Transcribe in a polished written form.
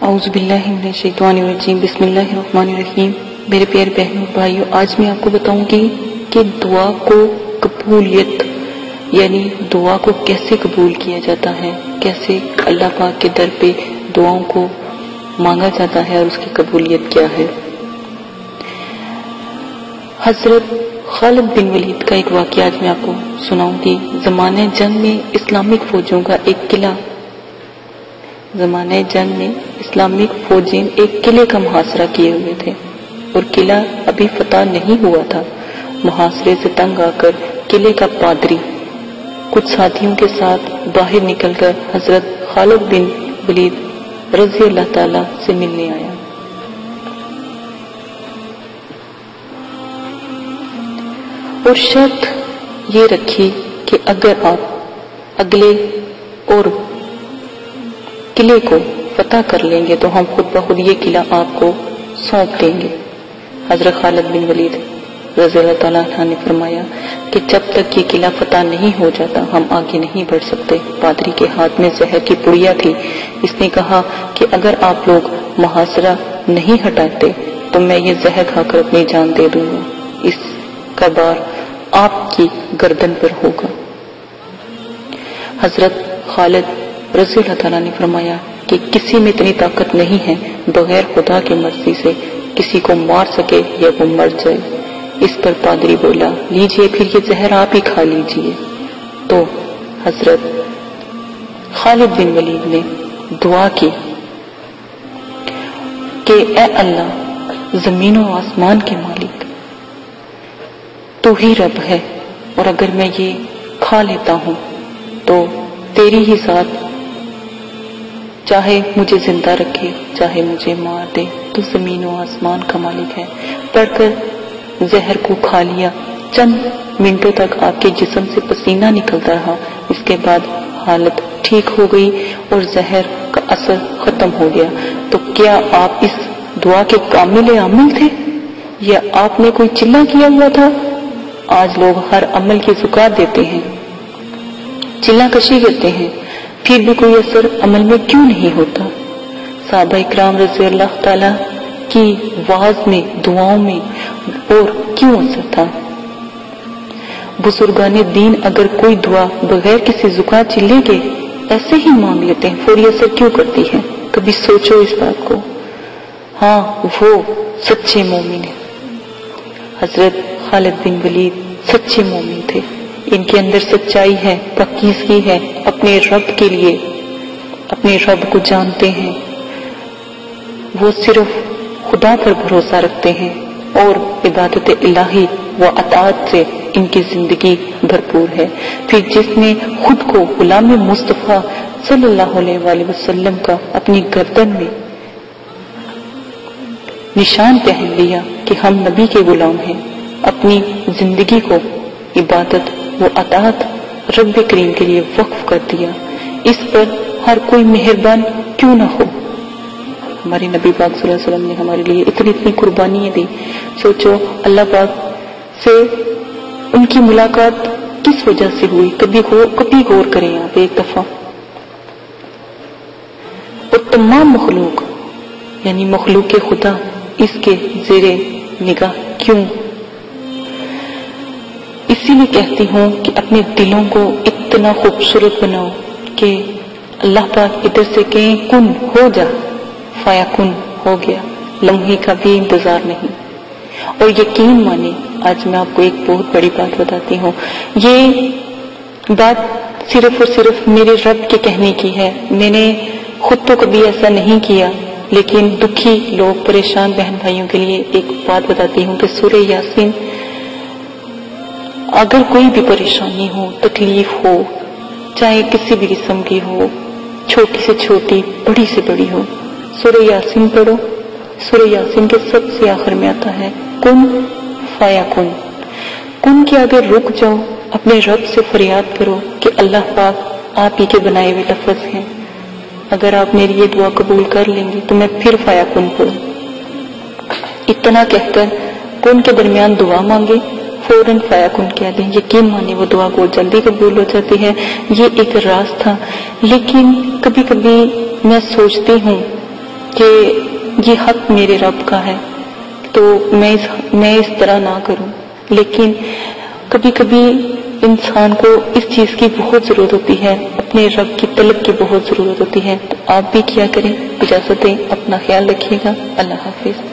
اعوذ باللہ من الشیطان الرجیم، بسم اللہ الرحمن الرحیم۔ میرے پیارے بہنوں اور بھائیوں، آج میں آپ کو بتاؤں گی کہ دعا کو قبولیت یعنی دعا کو کیسے قبول کیا جاتا ہے، کیسے اللہ پاک کے در پہ دعاؤں کو مانگا جاتا ہے اور اس کی قبولیت کیا ہے۔ حضرت خالد بن ولید کا ایک واقعہ آج میں آپ کو سناؤں گی۔ زمانہ جنگ میں اسلامک فوجوں کا ایک قلعہ اسلامک فوجیں ایک قلعے کا محاصرہ کیے ہوئے تھے اور قلعہ ابھی فتح نہیں ہوا تھا۔ محاصرے سے تنگ آ کر قلعے کا پادری کچھ ساتھیوں کے ساتھ باہر نکل کر حضرت خالد بن ولید رضی اللہ تعالی سے ملنے آیا۔ اور شرط یہ رکھی کہ اگر آپ اگلے اور قلعے کو فتح کر لیں گے تو ہم خود بخود یہ قلعہ آپ کو سونپ دیں گے۔ حضرت خالد بن ولید رضی اللہ تعالیٰ عنہ نے فرمایا کہ جب تک یہ قلعہ فتح نہیں ہو جاتا ہم آگے نہیں بڑھ سکتے۔ پادری کے ہاتھ میں زہر کی پڑیا تھی۔ اس نے کہا کہ اگر آپ لوگ محاصرہ نہیں ہٹاتے تو میں یہ زہر کھا کر اپنی جان دے دوں گا، اس کا بار آپ کی گردن پر ہوگا۔ حضرت خالد رضی اللہ تعالیٰ نے فرمایا کہ کسی میں اتنی طاقت نہیں ہے بغیر خدا کی مرضی سے کسی کو مار سکے یا وہ مر جائے۔ اس پر پادری بولا، لیجئے پھر یہ زہر آپ ہی کھا لیجئے۔ تو حضرت خالد بن ولید نے دعا کی کہ اے اللہ، زمین و آسمان کے مالک، تو ہی رب ہے، اور اگر میں یہ کھا لیتا ہوں تو تیری ہی ذات چاہے مجھے زندہ رکھے چاہے مجھے مار دے، تو زمین و آسمان کا مالک ہے۔ پڑھ کر زہر کو کھا لیا۔ چند منٹوں تک آپ کے جسم سے پسینہ نکلتا رہا، اس کے بعد حالت ٹھیک ہو گئی اور زہر کا اثر ختم ہو گیا۔ تو کیا آپ اس دعا کے کامل عمل تھے یا آپ نے کوئی چلہ کیا ہوا تھا؟ آج لوگ ہر عمل کی زکات دیتے ہیں، چلہ کشی کرتے ہیں، پھر بھی کوئی اثر عمل میں کیوں نہیں ہوتا؟ صحابہ اکرام رضی اللہ تعالی کی واعظ میں، دعاؤں میں اور کیوں اثر تھا؟ بزرگان دین اگر کوئی دعا بغیر کسی زکات چلے کے ایسے ہی مانگ لیتے ہیں، فوری اثر کیوں کرتی ہے؟ کبھی سوچو اس بات کو۔ ہاں، وہ سچے مومن ہیں۔ حضرت خالد بن ولید سچے مومن تھے، ان کے اندر سچائی ہے، پاکیزگی ہے، اپنے رب کے لیے اپنے رب کو جانتے ہیں، وہ صرف خدا پر بھروسہ رکھتے ہیں اور عبادت الہی و اطاعت سے ان کی زندگی بھرپور ہے۔ پھر جس نے خود کو غلام مصطفیٰ صلی اللہ علیہ وآلہ وسلم کا اپنی گردن میں نشان پہن لیا کہ ہم نبی کے غلام ہیں، اپنی زندگی کو عبادت و اطاعت رب کریم کے لیے وقف کر دیا، اس پر ہر کوئی مہربان کیوں نہ ہو۔ ہمارے نبی پاک صلی اللہ علیہ وسلم نے ہمارے لیے اتنی قربانیاں دی۔ سوچو اللہ پاک سے ان کی ملاقات کس وجہ سے ہوئی؟ کبھی غور کریں آپ ایک دفعہ۔ اور تمام مخلوق یعنی مخلوق خدا اس کے زیر نگاہ کیوں؟ اسی لیے کہتی ہوں کہ اپنے دلوں کو اتنا خوبصورت بناؤ کہ اللہ پاک ادھر سے کہیں کن ہو جا، فایا کن ہو گیا، لمحے کا بھی انتظار نہیں۔ اور یقین مانے، آج میں آپ کو ایک بہت بڑی بات بتاتی ہوں، یہ بات صرف اور صرف میرے رب کے کہنے کی ہے، میں نے خود تو کبھی ایسا نہیں کیا، لیکن دکھی لوگ، پریشان بہن بھائیوں کے لیے ایک بات بتاتی ہوں کہ سورہ یاسین، اگر کوئی بھی پریشانی ہو، تکلیف ہو، چاہے کسی بھی قسم کی ہو، چھوٹی سے چھوٹی، بڑی سے بڑی ہو، سورہ یاسین پڑھو۔ سورہ یاسین کے سب سے آخر میں آتا ہے کن فایا کن۔ کن کے اگر رک جاؤ، اپنے رب سے فریاد کرو کہ اللہ پاک آپ ہی کے بنائے ہوئے لفظ ہیں، اگر آپ میری یہ دعا قبول کر لیں گے تو میں پھر فایا کن پڑھوں۔ اتنا کہہ کر کن کے درمیان دعا مانگے، فوراً فایا کن کہہ دیں، یقین مانے وہ دعا کو جلدی قبول ہو جاتی ہے۔ یہ ایک راز تھا، لیکن کبھی کبھی میں سوچتی ہوں کہ یہ حق میرے رب کا ہے تو میں اس طرح نہ کروں، لیکن کبھی کبھی انسان کو اس چیز کی بہت ضرورت ہوتی ہے، اپنے رب کی طلب کی بہت ضرورت ہوتی ہے، تو آپ بھی کیا کریں، اجازت دیں، اپنا خیال رکھیے گا، اللہ حافظ۔